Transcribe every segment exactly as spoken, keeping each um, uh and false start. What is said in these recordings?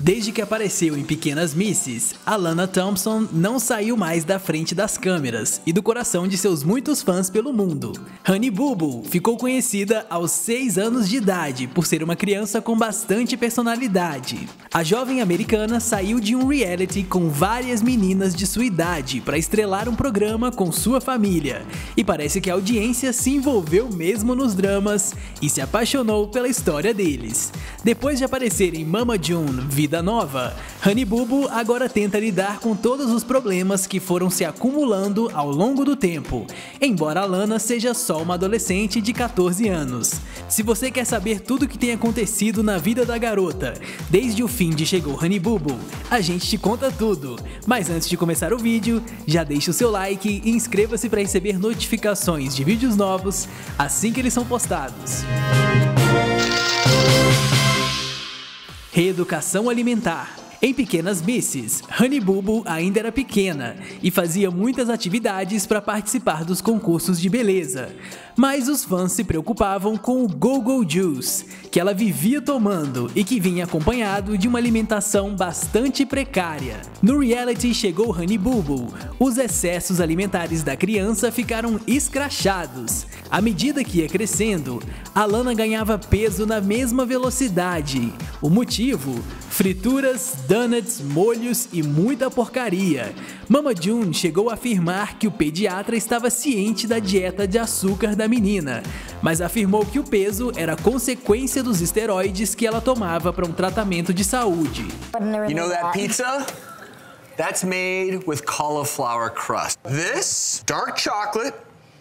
Desde que apareceu em Pequenas Misses, Alana Thompson não saiu mais da frente das câmeras e do coração de seus muitos fãs pelo mundo. Honey Boo Boo ficou conhecida aos seis anos de idade por ser uma criança com bastante personalidade. A jovem americana saiu de um reality com várias meninas de sua idade para estrelar um programa com sua família, e parece que a audiência se envolveu mesmo nos dramas e se apaixonou pela história deles. Depois de aparecer em Mama June Vida Nova, Honey Boo Boo agora tenta lidar com todos os problemas que foram se acumulando ao longo do tempo, embora Alana seja só uma adolescente de quatorze anos. Se você quer saber tudo o que tem acontecido na vida da garota, desde o fim de Chegou Honey Boo Boo, a gente te conta tudo. Mas antes de começar o vídeo, já deixa o seu like e inscreva-se para receber notificações de vídeos novos assim que eles são postados. Reeducação alimentar. Em Pequenas Misses, Honey Boo Boo ainda era pequena e fazia muitas atividades para participar dos concursos de beleza. Mas os fãs se preocupavam com o Go-Go Juice, que ela vivia tomando e que vinha acompanhado de uma alimentação bastante precária. No reality Chegou Honey Boo Boo, os excessos alimentares da criança ficaram escrachados. À medida que ia crescendo, Alana ganhava peso na mesma velocidade. O motivo? Frituras, donuts, molhos e muita porcaria. Mama June chegou a afirmar que o pediatra estava ciente da dieta de açúcar da menina, mas afirmou que o peso era consequência dos esteroides que ela tomava para um tratamento de saúde. You know that pizza? That's made with cauliflower crust. This, dark chocolate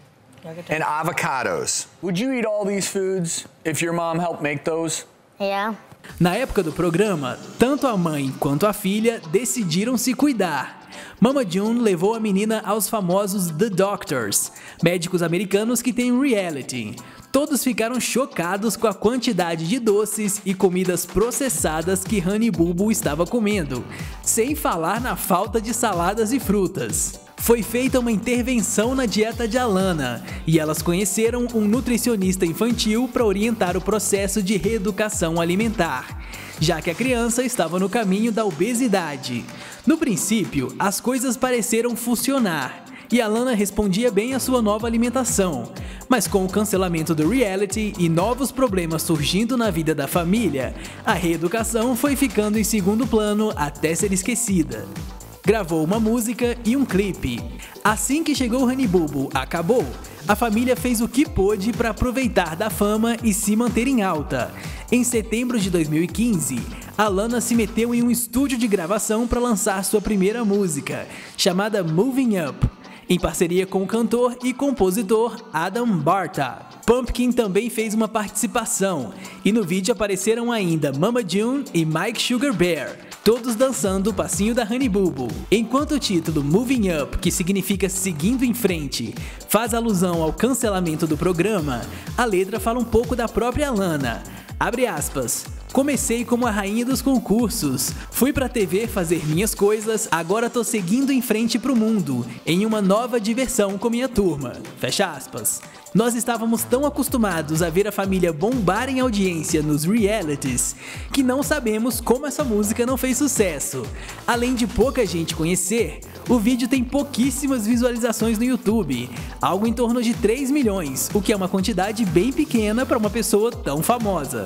and avocados. Would you eat all these foods if your mom helped make those? Yeah. Na época do programa, tanto a mãe quanto a filha decidiram se cuidar. Mama June levou a menina aos famosos The Doctors, médicos americanos que têm um reality. Todos ficaram chocados com a quantidade de doces e comidas processadas que Honey Boo Boo estava comendo, sem falar na falta de saladas e frutas. Foi feita uma intervenção na dieta de Alana e elas conheceram um nutricionista infantil para orientar o processo de reeducação alimentar, já que a criança estava no caminho da obesidade. No princípio, as coisas pareceram funcionar e Alana respondia bem à sua nova alimentação, mas com o cancelamento do reality e novos problemas surgindo na vida da família, a reeducação foi ficando em segundo plano até ser esquecida. Gravou uma música e um clipe. Assim que Chegou Honey Boo Boo acabou, a família fez o que pôde para aproveitar da fama e se manter em alta. Em setembro de dois mil e quinze, Alana se meteu em um estúdio de gravação para lançar sua primeira música, chamada Moving Up, em parceria com o cantor e compositor Adam Barta. Pumpkin também fez uma participação, e no vídeo apareceram ainda Mama June e Mike Sugar Bear, todos dançando o passinho da Honey Boo Boo. Enquanto o título Moving Up, que significa seguindo em frente, faz alusão ao cancelamento do programa, a letra fala um pouco da própria Alana. Abre aspas. Comecei como a rainha dos concursos, fui pra T V fazer minhas coisas, agora tô seguindo em frente pro mundo, em uma nova diversão com minha turma. Fecha aspas. Nós estávamos tão acostumados a ver a família bombar em audiência nos realities, que não sabemos como essa música não fez sucesso. Além de pouca gente conhecer, o vídeo tem pouquíssimas visualizações no YouTube, algo em torno de três milhões, o que é uma quantidade bem pequena para uma pessoa tão famosa.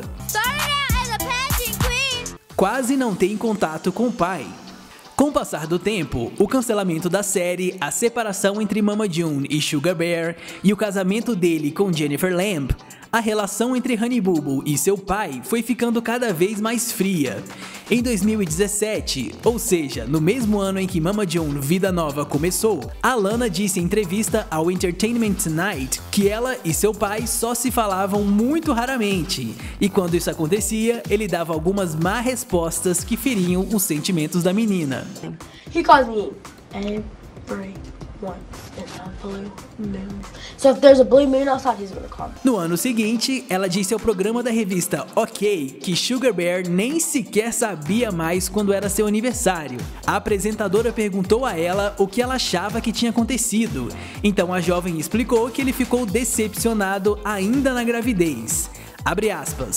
Quase não tem contato com o pai. Com o passar do tempo, o cancelamento da série, a separação entre Mama June e Sugar Bear e o casamento dele com Jennifer Lamb, a relação entre Honey Boo Boo e seu pai foi ficando cada vez mais fria. Em dois mil e dezessete, ou seja, no mesmo ano em que Mama June Vida Nova começou, Alana disse em entrevista ao Entertainment Tonight que ela e seu pai só se falavam muito raramente, e quando isso acontecia, ele dava algumas má respostas que feriam os sentimentos da menina. He calls me every once in a blue moon. So if there's a blue moon outside, he's gonna call me. No ano seguinte, ela disse ao programa da revista OK que Sugar Bear nem sequer sabia mais quando era seu aniversário. A apresentadora perguntou a ela o que ela achava que tinha acontecido. Então a jovem explicou que ele ficou decepcionado ainda na gravidez. Abre aspas.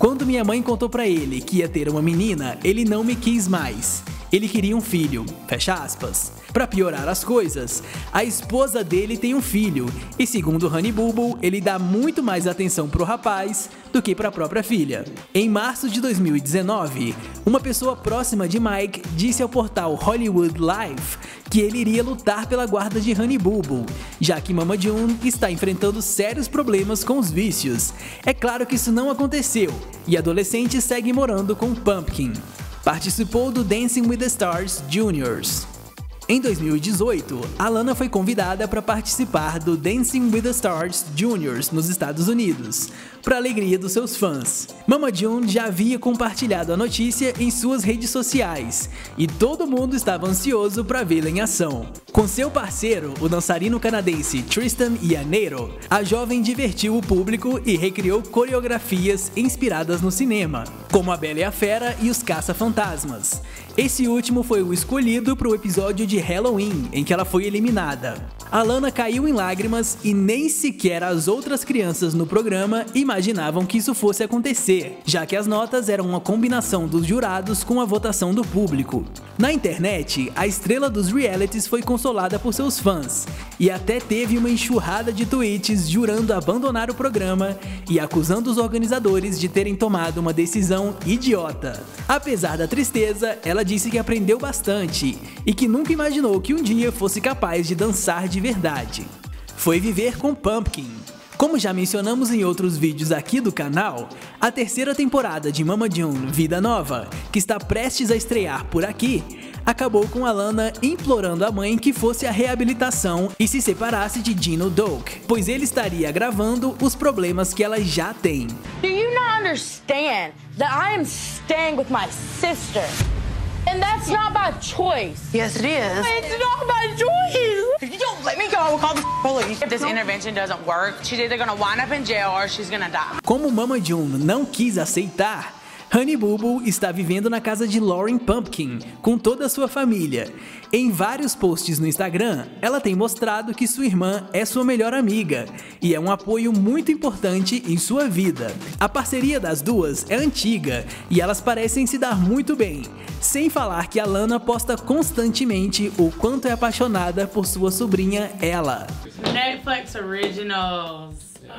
Quando minha mãe contou pra ele que ia ter uma menina, ele não me quis mais. Ele queria um filho, fecha aspas. Pra piorar as coisas, a esposa dele tem um filho e, segundo Honey Boo Boo, ele dá muito mais atenção pro rapaz do que pra própria filha. Em março de dois mil e dezenove, uma pessoa próxima de Mike disse ao portal Hollywood Life que ele iria lutar pela guarda de Honey Boo Boo, já que Mama June está enfrentando sérios problemas com os vícios. É claro que isso não aconteceu e a adolescente segue morando com Pumpkin. Participou do Dancing with the Stars Juniors. Em dois mil e dezoito, Alana foi convidada para participar do Dancing with the Stars Juniors nos Estados Unidos, para alegria dos seus fãs. Mama June já havia compartilhado a notícia em suas redes sociais e todo mundo estava ansioso para vê-la em ação. Com seu parceiro, o dançarino canadense Tristan Ianero, a jovem divertiu o público e recriou coreografias inspiradas no cinema, como A Bela e a Fera e Os Caça-Fantasmas. Esse último foi o escolhido para o episódio de Halloween, em que ela foi eliminada. Alana caiu em lágrimas e nem sequer as outras crianças no programa imaginavam que isso fosse acontecer, já que as notas eram uma combinação dos jurados com a votação do público. Na internet, a estrela dos realities foi consolada por seus fãs, e até teve uma enxurrada de tweets jurando abandonar o programa e acusando os organizadores de terem tomado uma decisão idiota. Apesar da tristeza, ela disse que aprendeu bastante e que nunca imaginou que um dia fosse capaz de dançar de verdade. Foi viver com Pumpkin. Como já mencionamos em outros vídeos aqui do canal, a terceira temporada de Mama June Vida Nova, que está prestes a estrear por aqui, acabou com Alana implorando à mãe que fosse a reabilitação e se separasse de Gino Doak, pois ele estaria agravando os problemas que ela já tem. Do you not understand that I am staying with my sister? And that's not by choice. Yes, it is. It's not by choice. If you don't let me go, I will call the police. If this intervention doesn't work, she's either gonna wind up in jail or she's gonna die. Como Mama June não quis aceitar, Honey Boo Boo está vivendo na casa de Lauren Pumpkin, com toda a sua família. Em vários posts no Instagram, ela tem mostrado que sua irmã é sua melhor amiga e é um apoio muito importante em sua vida. A parceria das duas é antiga e elas parecem se dar muito bem, sem falar que Alana posta constantemente o quanto é apaixonada por sua sobrinha Ella. Netflix originals.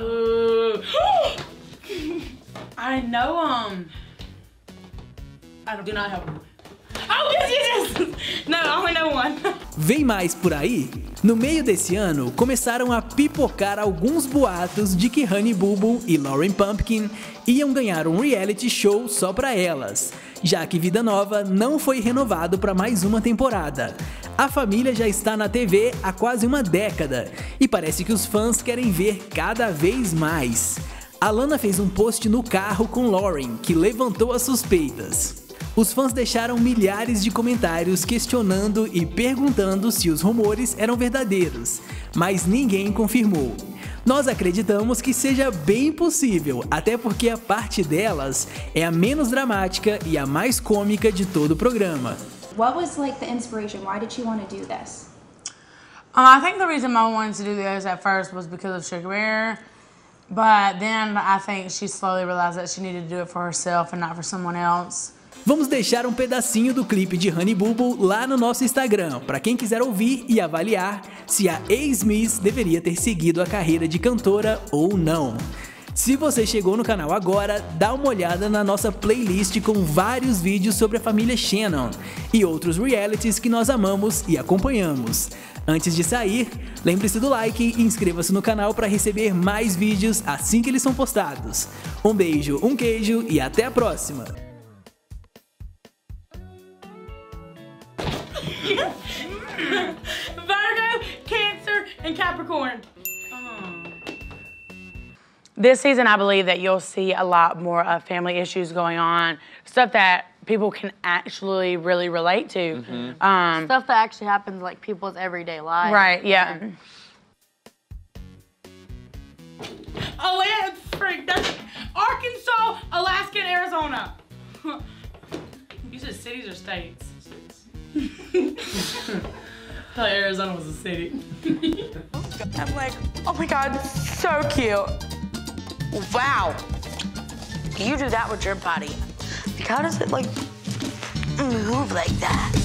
Ooh. I know them. I do not have one. Oh, yes, yes, yes! No, I only know one. Vem mais por aí? No meio desse ano, começaram a pipocar alguns boatos de que Honey Boo Boo e Lauren Pumpkin iam ganhar um reality show só pra elas, já que Vida Nova não foi renovado para mais uma temporada. A família já está na T V há quase uma década e parece que os fãs querem ver cada vez mais. Alana fez um post no carro com Lauren, que levantou as suspeitas. Os fãs deixaram milhares de comentários questionando e perguntando se os rumores eram verdadeiros, mas ninguém confirmou. Nós acreditamos que seja bem possível, até porque a parte delas é a menos dramática e a mais cômica de todo o programa. What was like the inspiration? Why did you want to do this? Um, I think the reason Mama wanted to do this at first was because of Sugar Bear, but then I think she slowly realized that she needed to do it for herself and not for someone else. Vamos deixar um pedacinho do clipe de Honey Boo Boo lá no nosso Instagram, para quem quiser ouvir e avaliar se a ex-Miss deveria ter seguido a carreira de cantora ou não. Se você chegou no canal agora, dá uma olhada na nossa playlist com vários vídeos sobre a família Shannon e outros realities que nós amamos e acompanhamos. Antes de sair, lembre-se do like e inscreva-se no canal para receber mais vídeos assim que eles são postados. Um beijo, um queijo e até a próxima! Virgo, Cancer, and Capricorn. Oh. This season, I believe that you'll see a lot more of family issues going on, stuff that people can actually really relate to. Mm-hmm. um, Stuff that actually happens like people's everyday lives. right, yeah. Oh, yeah, freak. That's Arkansas, Alaska, and Arizona. You said cities or states? I thought Arizona was a city. I'm like, oh my God, so cute. Wow. You do that with your body. Like, how does it like move like that?